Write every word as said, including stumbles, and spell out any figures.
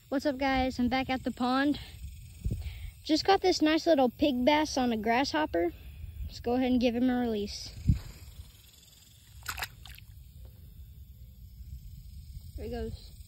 What's up, guys? I'm back at the pond. Just got this nice little pig bass on a grasshopper. Let's go ahead and give him a release. There he goes.